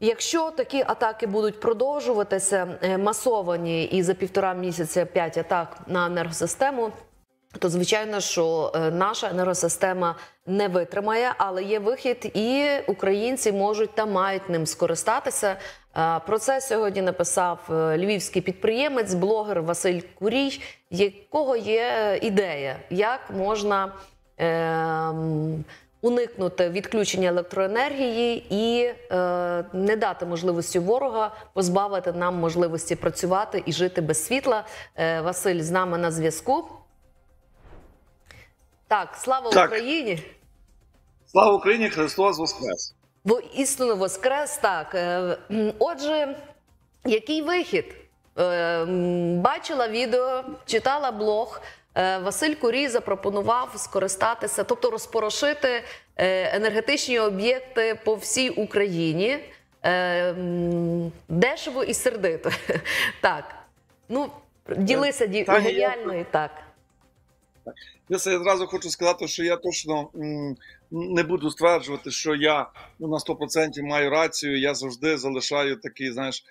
Якщо такі атаки будуть продовжуватися, масовані і за 1,5 місяця 5 атак на енергосистему, то звичайно, що наша енергосистема не витримає, але є вихід, і українці можуть та мають ним скористатися. Про це сьогодні написав львівський підприємець, блогер Василь Курій, якого є ідея, як можна уникнути відключення електроенергії і не дати можливості ворога позбавити нам можливості працювати і жити без світла. Василь з нами на зв'язку. Так, слава Україні! Слава Україні! Христос Воскрес! Істинно Воскрес, так. Отже, який вихід? Бачила відео, читала блог. Василь Курій запропонував скористатися, тобто розпорошити енергетичні об'єкти по всій Україні. Дешево і сердито. Так. Ну, ділися геніально і так. Я зразу хочу сказати, що я точно не буду стверджувати, що я на 100% маю рацію. Я завжди залишаю такий, знаєш,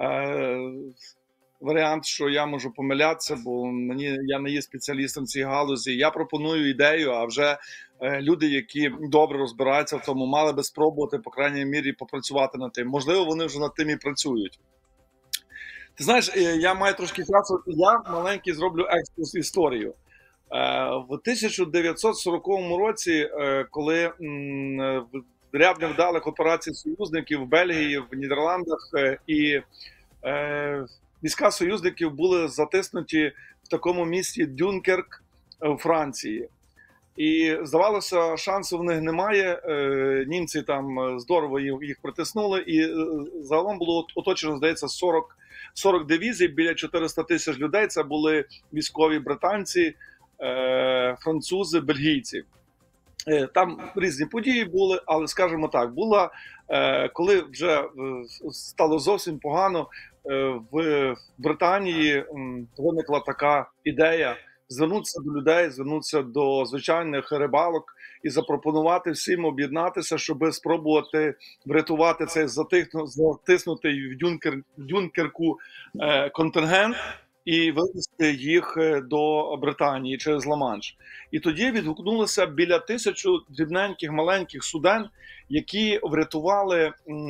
варіант, що я можу помилятися, бо я не є спеціалістом в цій галузі. Я пропоную ідею, а вже люди, які добре розбираються в тому, мали би спробувати, по крайній мірі, попрацювати над тим. Можливо, вони вже над тим і працюють. Ти знаєш, я маю трошки часу, я маленький зроблю екскурс історію. В 1940 році, коли ряд невдалих операцій союзників в Бельгії, в Нідерландах, і війська союзників були затиснуті в такому місті Дюнкерк у Франції. І, здавалося, шансу в них немає, німці там здорово їх притиснули, і загалом було оточено, здається, 40 дивізій, біля 400 тисяч людей, це були військові британці, французи, бельгійці. Там різні події були, але, скажімо так, коли вже стало зовсім погано, в Британії виникла така ідея звернутися до людей, звернутися до звичайних рибалок і запропонувати всім об'єднатися, щоб спробувати врятувати цей затиснутий в Дюнкерку контингент і вивезти їх до Британії через Ла-Манш. І тоді відгукнулося біля 1000 дрібненьких маленьких суден, які врятували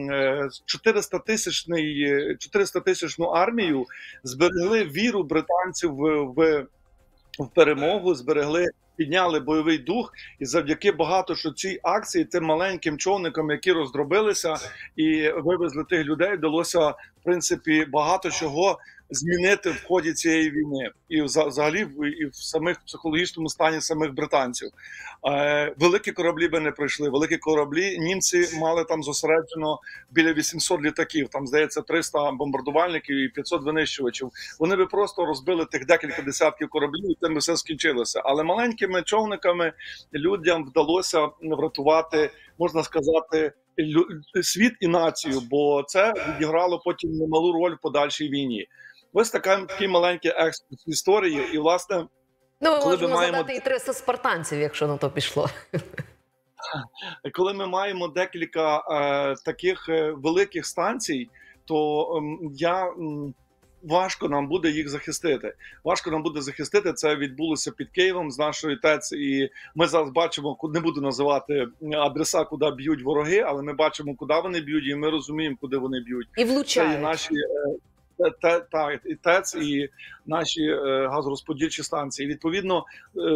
400-тисячну армію, зберегли віру британців в перемогу, підняли бойовий дух, і завдяки багато що цій акції тим маленьким човникам, які роздробилися і вивезли тих людей, вдалося, в принципі, багато чого змінити в ході цієї війни. І взагалі і в психологічному стані самих британців. Великі кораблі би не пройшли. Великі кораблі, німці мали там зосереджено біля 800 літаків, там, здається, 300 бомбардувальників і 500 винищувачів. Вони би просто розбили тих декілька десятків кораблів, і тим все скінчилося. Але маленькими човниками людям вдалося врятувати, можна сказати, світ і націю, бо це відіграло потім немалу роль в подальшій війні. Ось такий маленький екскурс історії, і, власне, коли ми маємо згадати і 300 спартанців, якщо на то пішло. Коли ми маємо декілька таких великих станцій, то важко нам буде їх захистити. Важко нам буде захистити. Це відбулося під Києвом з нашої ТЕЦ, і ми зараз бачимо, не буду називати адреса, куди б'ють вороги, але ми бачимо, куди вони б'ють, і ми розуміємо, куди вони б'ють. І влучають. Це і наші і ТЕЦ, і наші газорозподільчі станції. Відповідно,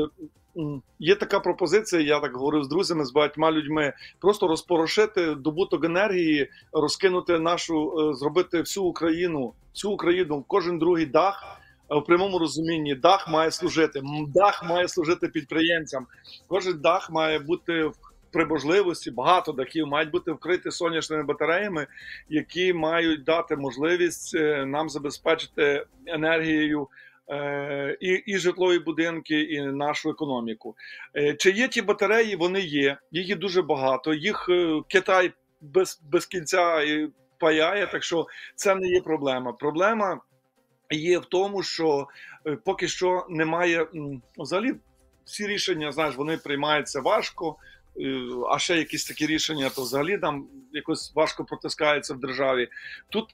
є така пропозиція, я так говорив з друзями, з багатьма людьми, просто розпорошити добуток енергії, розкинути зробити всю Україну, кожен другий дах, в прямому розумінні, дах має служити підприємцям, кожен дах має бути при можливості, багато дахів мають бути вкриті сонячними батареями, які мають дати можливість нам забезпечити енергією і житлові будинки, і нашу економіку. Чи є ті батареї? Вони є. Їх є дуже багато. Їх Китай без кінця паяє, так що це не є проблема. Проблема є в тому, що поки що немає, взагалі всі рішення, знаєш, вони приймаються важко, а ще якісь такі рішення, то взагалі нам якось важко протискається в державі. Тут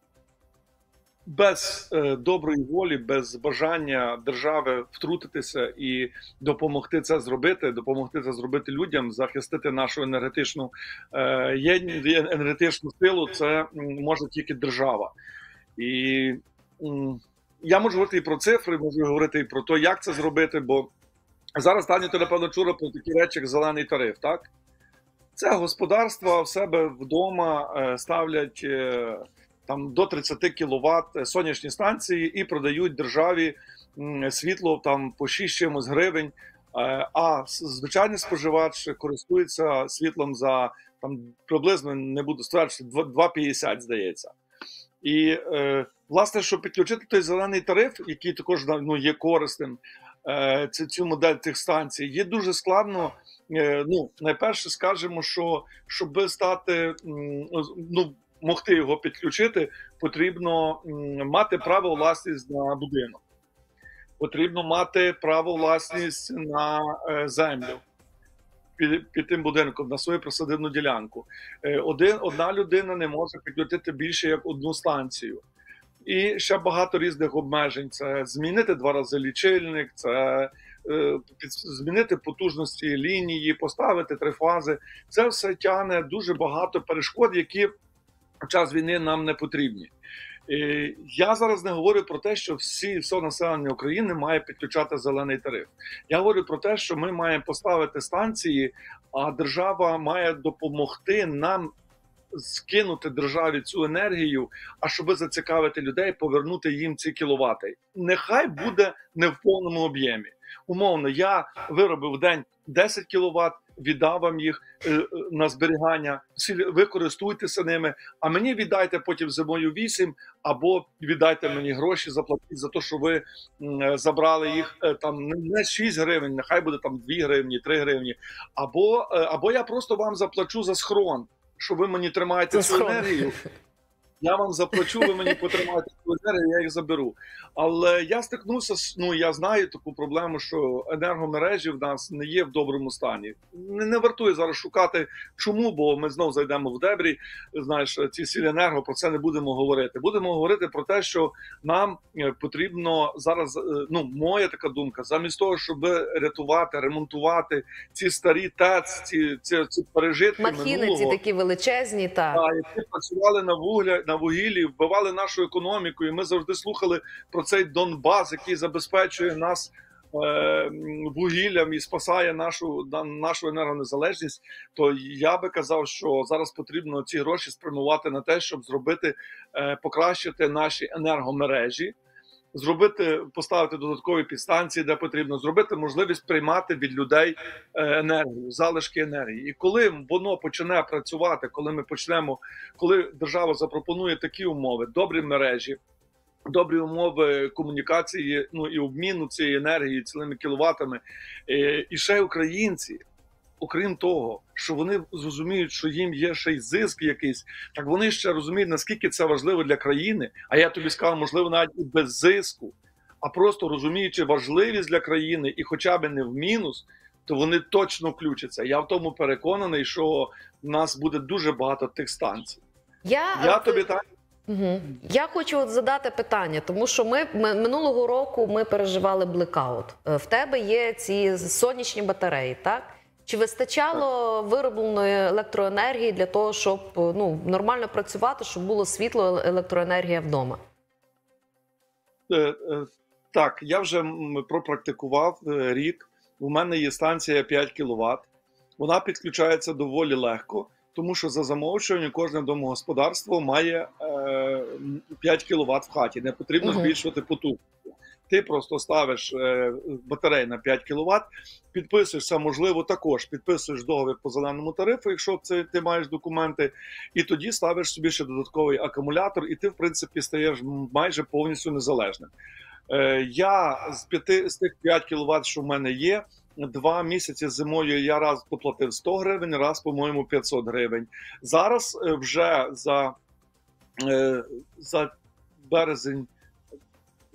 без доброї волі, без бажання держави втрутитися і допомогти це зробити людям, захистити нашу енергетичну енергетичну силу, це може тільки держава. І я можу говорити і про цифри, можу говорити і про те, як це зробити, бо зараз Таня, ти, напевно, чула про такі речі, як зелений тариф, так? Це господарства в себе вдома ставлять там до 30 кВт сонячні станції і продають державі світло там по 6 чимось гривень, а звичайний споживач користується світлом за там приблизно, не буду стверджувати, 2,50, здається. І, власне, щоб підключити той зелений тариф, який також є корисним, цю модель тих станцій, є дуже складно. Найперше скажемо, що щоб стати, могти його підключити, потрібно мати право власність на будинок. Потрібно мати право власність на землю під тим будинком, на свою присадибну ділянку. Одна людина не може підключити більше як одну станцію. І ще багато різних обмежень. Це змінити 2 рази лічильник, це змінити потужності лінії, поставити 3 фази. Це все тягне дуже багато перешкод, які в час війни нам не потрібні. Я зараз не говорю про те, що все населення України має підключати зелений тариф. Я говорю про те, що ми маємо поставити станції, а держава має допомогти нам скинути державі цю енергію, а щоб зацікавити людей, повернути їм ці кіловати. Нехай буде не в повному об'ємі. Умовно, я виробив в день 10 кВт, віддав вам їх на зберігання, ви користуйтеся ними, а мені віддайте потім зимою 8, або віддайте мені гроші, заплатіть за те, що ви забрали їх там не 6 гривень, нехай буде там 2 гривні, 3 гривні, або я просто вам заплачу за схрон, що ви мені тримаєте цю енергію. Я вам заплачу, ви мені потримаєте цю енергію, я їх заберу. Але я стикнувся, я знаю таку проблему, що енергомережі в нас не є в доброму стані. Не вартує зараз шукати чому, бо ми знов зайдемо в дебрі, знаєш, ці Сіленерго, про це не будемо говорити. Будемо говорити про те, що нам потрібно зараз, моя така думка, замість того, щоб рятувати, ремонтувати ці старі ТЕЦ, ці пережитки махіни, минулого. ці такі величезні, так. Які працювали на вугіллі, вбивали нашу економіку, і ми завжди слухали про цей Донбас, який забезпечує нас вугіллям і спасає нашу енергонезалежність, то я би казав, що зараз потрібно ці гроші спрямувати на те, щоб покращити наші енергомережі, поставити додаткові підстанції, де потрібно, зробити можливість приймати від людей енергію, залишки енергії. І коли воно почне працювати, коли держава запропонує такі умови, добрі мережі, добрі умови комунікації, і обміну цієї енергії цілими кіловатами, і ще українці, окрім того, що вони зрозуміють, що їм є ще й зиск якийсь, так вони ще розуміють, наскільки це важливо для країни, а я тобі сказав, можливо, навіть і без зиску, а просто розуміючи важливість для країни і хоча б не в мінус, то вони точно включаться. Я в тому переконаний, що в нас буде дуже багато тих станцій. Я хочу задати питання, тому що минулого року ми переживали блекаут. В тебе є ці сонячні батареї, так? Чи вистачало виробленої електроенергії для того, щоб нормально працювати, щоб було світло, електроенергія вдома? Так, я вже пропрактикував рік. У мене є станція 5 кВт. Вона підключається доволі легко, тому що за замовчуванням кожне домогосподарство має 5 кВт в хаті. Не потрібно збільшувати потужність. Ти просто ставиш батарею на 5 кВт, підписуєшся, можливо, також підписуєш договір по зеленому тарифу, якщо ти маєш документи, і тоді ставиш собі ще додатковий акумулятор, і ти, в принципі, стаєш майже повністю незалежним. Я з тих 5 кВт, що в мене є, 2 місяці зимою я раз доплатив 100 гривень, раз, по-моєму, 500 гривень. Зараз вже за березень,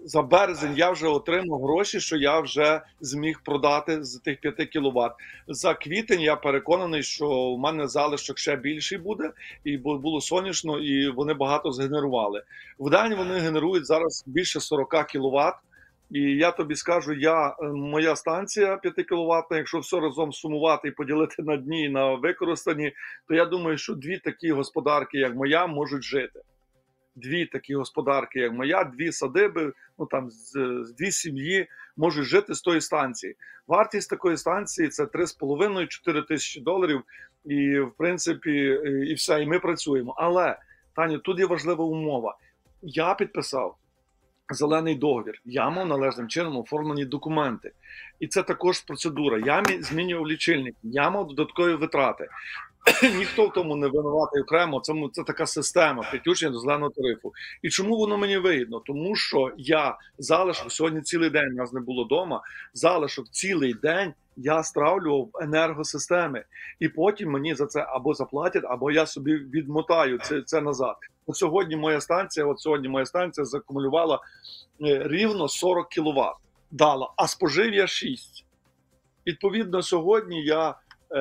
за березень я вже отримав гроші, що я вже зміг продати з тих 5 кВт. За квітень я переконаний, що в мене залишок ще більший буде, і було сонячно, і вони багато згенерували. Вдень вони генерують зараз більше 40 кВт. І я тобі скажу, моя станція 5 кВт, якщо все разом сумувати і поділити на дні і на використані, то я думаю, що 2 такі господарки, як моя, можуть жити. 2 такі господарки, як моя, 2 садиби, ну там 2 сім'ї можуть жити з тої станції. Вартість такої станції – це 3,5-4 тисячі доларів, і в принципі, і все, і ми працюємо. Але, Таню, тут є важлива умова. Я підписав зелений договір, я мав належним чином оформлені документи. І це також процедура. Я змінював лічильник, я мав додаткові витрати. Ніхто в тому не винуватий окремо, це така система підключення до зеленого тарифу. І чому воно мені вигідно? Тому що я залишок, сьогодні цілий день нас не було вдома, залишок цілий день я стравлював енергосистеми. І потім мені за це або заплатять, або я собі відмотаю це назад. Сьогодні моя станція закумулювала рівно 40 кВт дала, а спожив я 6. Відповідно, сьогодні я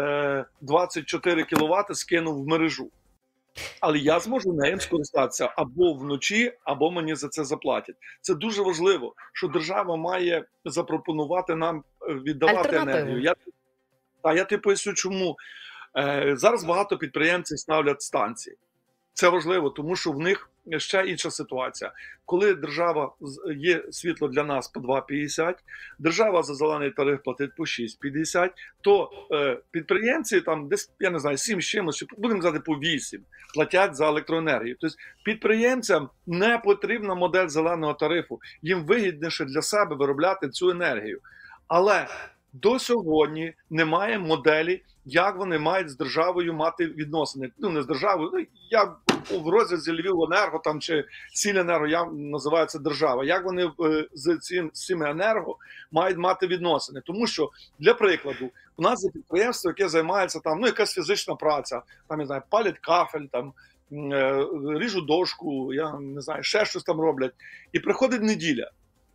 24 кВт скинув в мережу. Але я зможу нею скористатися або вночі, або мені за це заплатять. Це дуже важливо, що держава має запропонувати нам віддавати енергію. Я тобі поясню, чому. Зараз багато підприємців ставлять станції. Це важливо, тому що в них ще інша ситуація. Коли держава є світло для нас по 2,50, держава за зелений тариф платить по 6,50, то підприємці там десь, я не знаю, 7 з чимось, будемо казати, по 8 платять за електроенергію. Тобто підприємцям не потрібна модель зеленого тарифу. Їм вигідніше для себе виробляти цю енергію. Але до сьогодні немає моделі, як вони мають з державою мати відносини. Ну, не з державою, я в розрізі Львівенерго там, чи Сіленерго, я називаю це держава. Як вони з цими енерго мають мати відносини? Тому що, для прикладу, у нас є підприємство, яке займається там, ну, якась фізична праця, там, не знаю, палять кафель, там, ріжуть дошку, я не знаю, ще щось там роблять. І приходить неділя.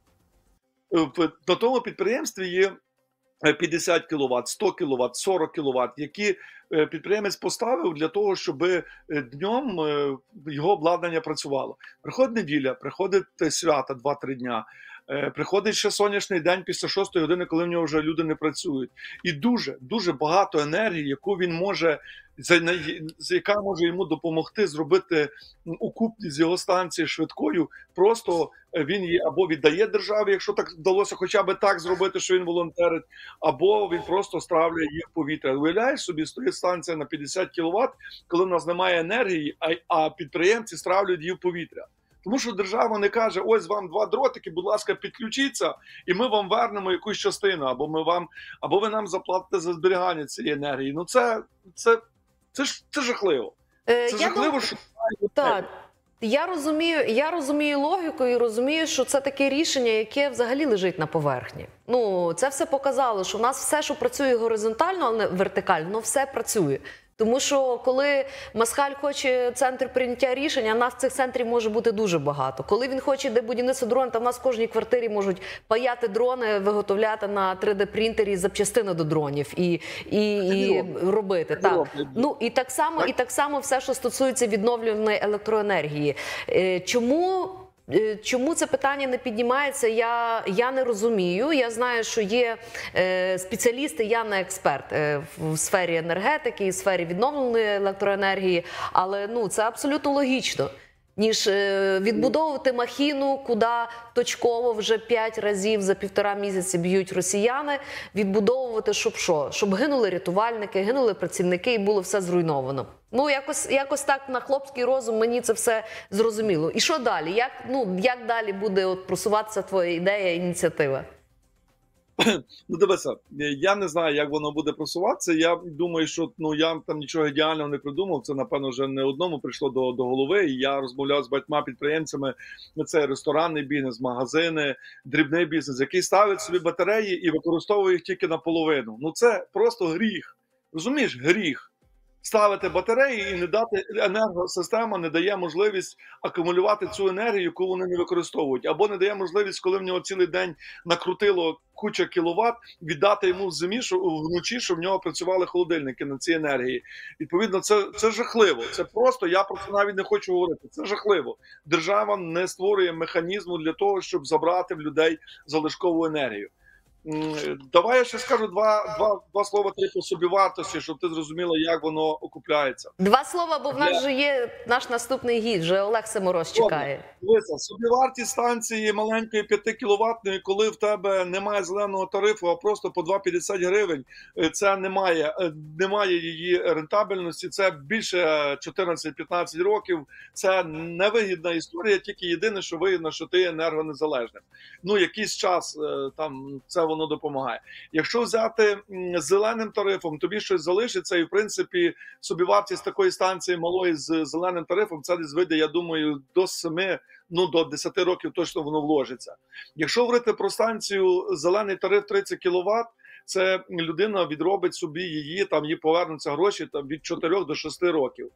На тому підприємстві є 50 кВт, 100 кВт, 40 кВт, які підприємець поставив для того, щоб днем його обладнання працювало. Приходить неділя, приходить свята 2-3 дня, приходить ще сонячний день після 6 години, коли в нього вже люди не працюють. І дуже багато енергії, яку він може, яка може йому допомогти зробити окупність з його станції швидкою, просто він її або віддає державі, якщо так вдалося хоча б так зробити, що він волонтерить, або він просто стравлює їх в повітря. Уявляєш собі, стоїть станція на 50 кВт, коли в нас немає енергії, а підприємці стравлюють її в повітря. Тому що держава не каже, ось вам 2 дротики, будь ласка, підключіться, і ми вам вернемо якусь частину, або ви нам заплатите за зберігання цієї енергії. Ну це жахливо. Це жахливо, що... Так. Я розумію логіку і розумію, що це таке рішення, яке взагалі лежить на поверхні. Ну, це все показало, що в нас все, що працює горизонтально, але не вертикально, все працює. Тому що коли Москаль хоче центр прийняття рішення, в нас цих центрів може бути дуже багато. Коли він хоче де будівництво дронів, то в нас в кожній квартирі можуть паяти дрони, виготовляти на 3D-принтері запчастини до дронів і робити. Так. Ну, і так само все, що стосується відновлюваної електроенергії. Чому це питання не піднімається, я не розумію. Я знаю, що є спеціалісти, я не експерт в сфері енергетики і в сфері відновленої електроенергії, але ну, це абсолютно логічно, ніж відбудовувати махіну, куди точково вже 5 разів за 1,5 місяці б'ють росіяни, відбудовувати, щоб що? Щоб гинули рятувальники, гинули працівники і було все зруйновано. Ну, якось так на хлопський розум мені це все зрозуміло. І що далі? Як далі буде просуватися твоя ідея, ініціатива? Ну, дивися, я не знаю, як воно буде просуватися. Я думаю, що я там нічого ідеального не придумав. Це, напевно, вже не одному прийшло до голови. І я розмовляв з багатьма підприємцями. Це ресторанний бізнес, магазини, дрібний бізнес, який ставить собі батареї і використовує їх тільки наполовину. Ну, це просто гріх. Розумієш? Гріх. ставити батареї і не дати, енергосистема не дає можливість акумулювати цю енергію, яку вони не використовують, або не дає можливість, коли в нього цілий день накрутило куча кіловат, віддати йому в зимі, вночі, щоб в нього працювали холодильники на цій енергії. Відповідно, це жахливо. Це просто, я про це навіть не хочу говорити. Це жахливо. Держава не створює механізму для того, щоб забрати в людей залишкову енергію. Давай я ще скажу два слова по собівартості, щоб ти зрозуміла, як воно окупляється. 2 слова, бо в нас вже є наш наступний гід, вже Олег Семороз чекає. Дивися, собівартість станції маленької 5 кіловатної, коли в тебе немає зеленого тарифу, а просто по 2,50 гривень, це немає її рентабельності, це більше 14-15 років, це невигідна історія, тільки єдине, що вигідно, що ти енергонезалежним. Ну, якийсь час там це воно допомагає. Якщо взяти зеленим тарифом, тобі щось залишиться, і в принципі собівартість такої станції малої з зеленим тарифом, це десь вийде, я думаю, до 7, до 10 років точно воно вложиться. Якщо говорити про станцію зелений тариф 30 кВт, це людина відробить собі її, там їй повернуться гроші там, від 4 до 6 років.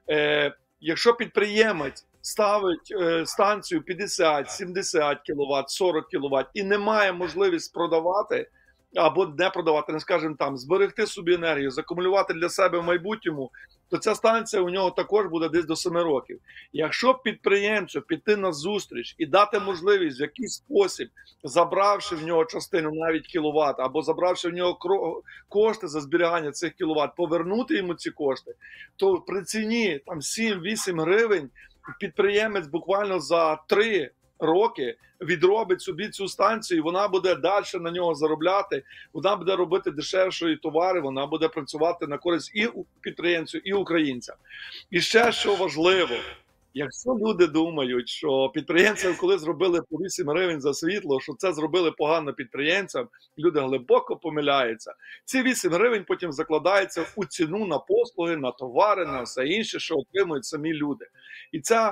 Якщо підприємець ставить станцію 50, 70 кВт, 40 кВт і не має можливість продавати, або не продавати, не скажімо там, зберегти собі енергію, закумулювати для себе в майбутньому, то ця станція у нього також буде десь до 7 років. Якщо підприємцю піти на зустріч і дати можливість в якийсь спосіб, забравши в нього частину навіть кіловат, або забравши в нього кошти за зберігання цих кіловат, повернути йому ці кошти, то при ціні там 7-8 гривень підприємець буквально за 3 роки відробить собі цю станцію, вона буде далі на нього заробляти, вона буде робити дешевші товари, вона буде працювати на користь і підприємцю, і українцям. І ще, що важливо, якщо люди думають, що підприємцям, коли зробили по 8 гривень за світло, що це зробили погано підприємцям, люди глибоко помиляються. Ці 8 гривень потім закладаються у ціну на послуги, на товари, на все інше, що отримують самі люди. І ця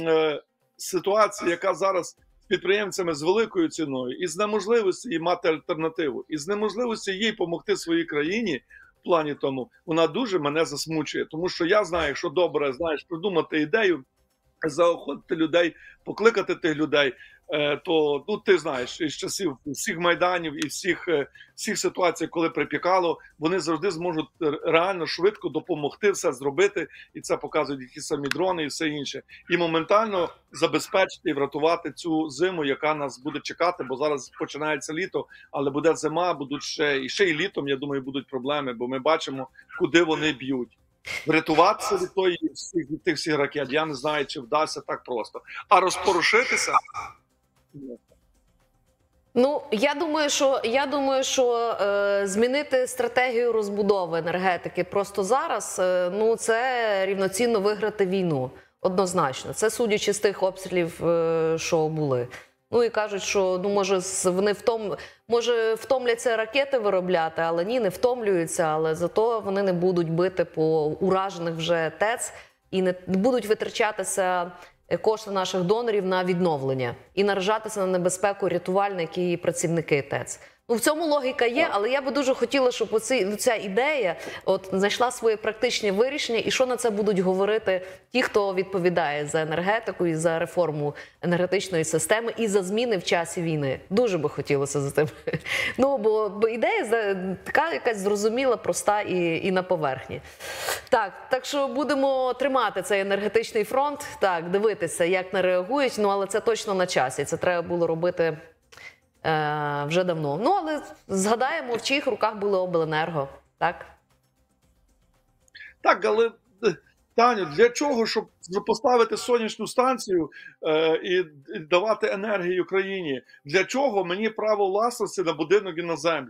ситуація, яка зараз з підприємцями з великою ціною, і з неможливості їй мати альтернативу, і з неможливості їй допомогти своїй країні, в плані тому, вона дуже мене засмучує. Тому що я знаю, якщо добре знаєш придумати ідею, заохотити людей, покликати тих людей, то ти знаєш, із часів всіх майданів і всіх ситуацій, коли припікало, вони завжди зможуть реально швидко допомогти все зробити, і це показують які самі дрони і все інше. І моментально забезпечити і врятувати цю зиму, яка нас буде чекати, бо зараз починається літо, але буде зима, будуть ще й літом, я думаю, будуть проблеми, бо ми бачимо, куди вони б'ють. Врятуватися від тих всіх ракет, я не знаю, чи вдасться так просто. А розпорушитися? Ну, я думаю, що змінити стратегію розбудови енергетики просто зараз, це рівноцінно виграти війну. Однозначно. Це судячи з тих обстрілів, що були. Ну і кажуть, що може втомляться ракети виробляти, але ні, не втомлюються, але зато вони не будуть бити по уражених вже ТЕЦ і не будуть витрачатися кошти наших донорів на відновлення і наражатися на небезпеку рятувальники і працівники ТЕЦ. Ну, в цьому логіка є, але я би дуже хотіла, щоб ця ідея знайшла своє практичне вирішення, і що на це будуть говорити ті, хто відповідає за енергетику і за реформу енергетичної системи, і за зміни в часі війни. Дуже би хотілося за тим. Ну, бо ідея така якась зрозуміла, проста і на поверхні. Так що будемо тримати цей енергетичний фронт, дивитися, як не реагують, але це точно на часі, це треба було робити вже давно. Ну, але згадаємо, в чиїх руках було обленерго, так? Так, але, Таню, для чого, щоб поставити сонячну станцію і давати енергію країні? Для чого мені право власності на будинок і на землю?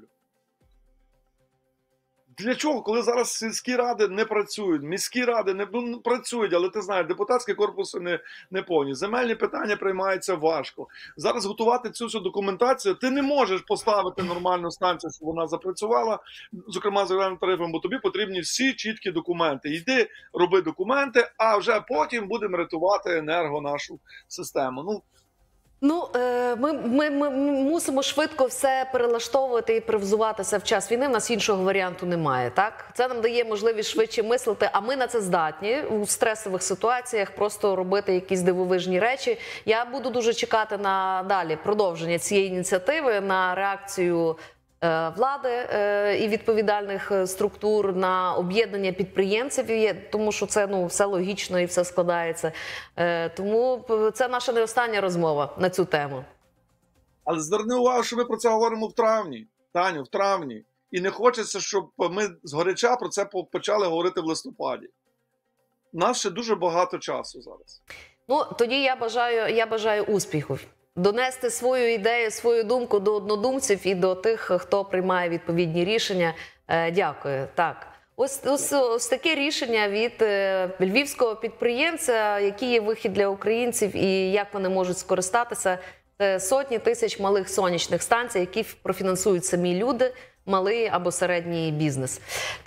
Для чого? Коли зараз сільські ради не працюють, міські ради не працюють, але ти знаєш, депутатські корпуси не повні, земельні питання приймаються важко. Зараз готувати цю всю документацію, ти не можеш поставити нормальну станцію, щоб вона запрацювала, зокрема з зеленим тарифом, бо тобі потрібні всі чіткі документи. Йди, роби документи, а вже потім будемо рятувати нашу систему. Ну, ми мусимо швидко все перелаштовувати і привзуватися в час війни. В нас іншого варіанту немає, так? Це нам дає можливість швидше мислити, а ми на це здатні у стресових ситуаціях просто робити якісь дивовижні речі. Я буду дуже чекати на далі продовження цієї ініціативи, на реакцію влади і відповідальних структур, на об'єднання підприємців, тому що це все логічно і все складається. Тому це наша не остання розмова на цю тему. Але зверни увагу, що ми про це говоримо в травні, Таню, в травні. І не хочеться, щоб ми згоряча про це почали говорити в листопаді. У нас ще дуже багато часу зараз. Ну, тоді я бажаю успіхів. Донести свою ідею, свою думку до однодумців і до тих, хто приймає відповідні рішення. Дякую. Так. Ось таке рішення від львівського підприємця, який є вихід для українців і як вони можуть скористатися. Це сотні тисяч малих сонячних станцій, які профінансують самі люди, малий або середній бізнес.